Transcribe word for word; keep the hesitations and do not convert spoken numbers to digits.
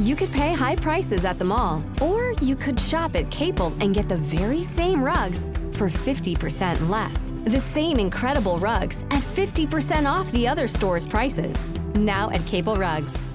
You could pay high prices at the mall, or you could shop at Capel and get the very same rugs for fifty percent less. The same incredible rugs at fifty percent off the other store's prices. Now at Capel Rugs.